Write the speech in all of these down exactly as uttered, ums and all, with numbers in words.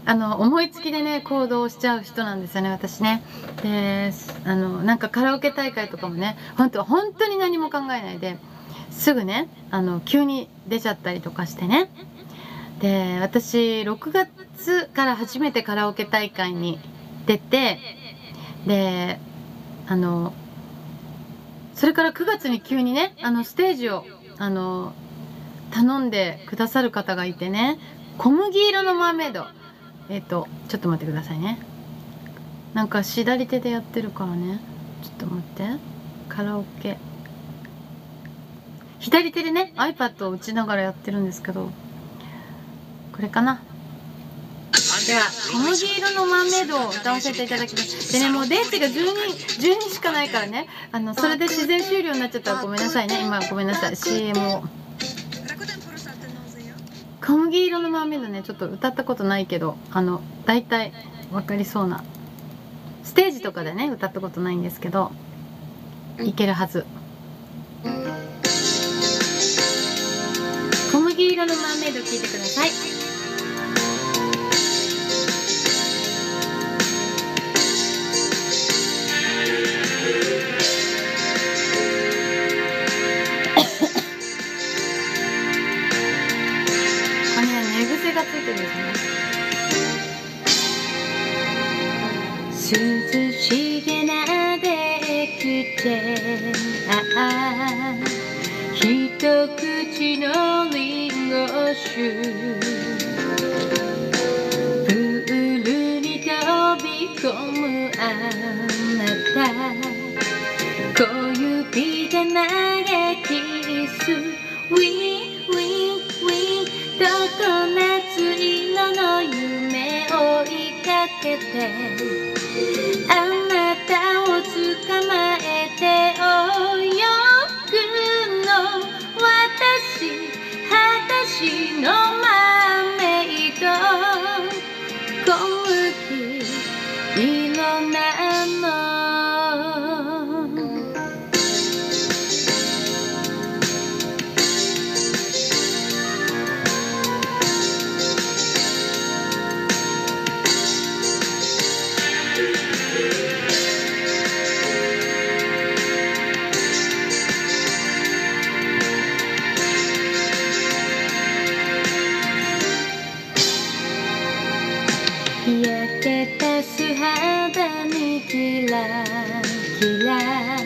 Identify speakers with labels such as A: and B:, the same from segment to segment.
A: あの思いつきでね行動しちゃう人なんですよね、私ね。で、あのなんかカラオケ大会とかもね、本当本当に何も考えないですぐね、あの急に出ちゃったりとかしてね。で、私ろくがつから初めてカラオケ大会に出て、であのそれからくがつに急にね、あのステージをあの頼んでくださる方がいてね、小麦色のマーメイド、えっとちょっと待ってくださいね。なんか左手でやってるからね、ちょっと待って。カラオケ左手でね iPad を打ちながらやってるんですけど、これかな。では小麦色のマーメイドを歌わせていただきます。でね、もう電池がじゅうに、じゅうにしかないからね、あのそれで自然終了になっちゃったらごめんなさいね。今ごめんなさい、 シーエム を。小麦色のマーメイドね、ちょっと歌ったことないけど、あの大体分かりそうな、ステージとかでね歌ったことないんですけどいけるはず。小麦色のマーメイド聞いてください。これね、寝癖がついてるんですね。涼しげなできて、ああ一口のリンゴ酒、プールに飛び込むあなた、小指で投げキス、ウィンウィンウィン、常夏色の夢追いかけて、あなたを捕まえて泳ぐの、私裸足のマーメイド、小麦色なの。焼けた素肌にキラキラ、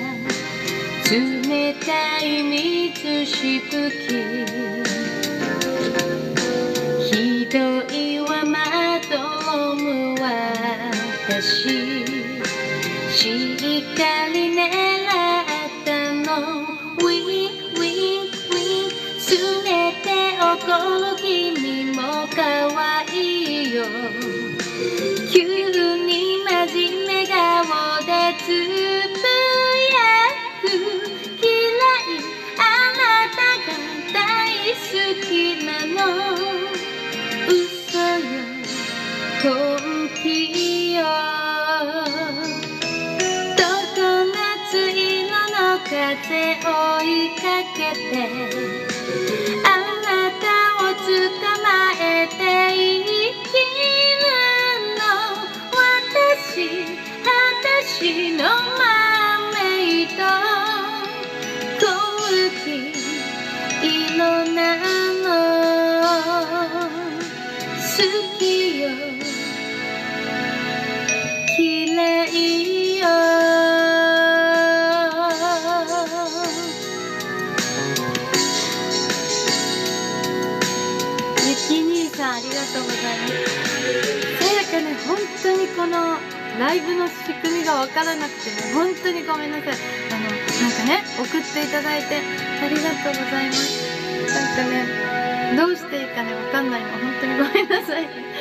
A: 冷たい水しぶき、ひどいわまどむ私、しっかり狙ったの、ウィンウィンウィン、すねて怒る君も可愛いよ、急に真面目顔でつぶやく、嫌いあなたが大好きなの、嘘よ本気よ、常夏色の風追いかけて、あなたを捕まえて生きるの、私裸足のマーメイド、小麦色なの、好きよ嫌いよ。ゆき兄さんありがとうございます。さやかね、本当にこのライブの仕組みがわからなくてね、本当にごめんなさい。あのなんかね送っていただいてありがとうございます。なんかねどうしていいかねわかんないの、本当にごめんなさい。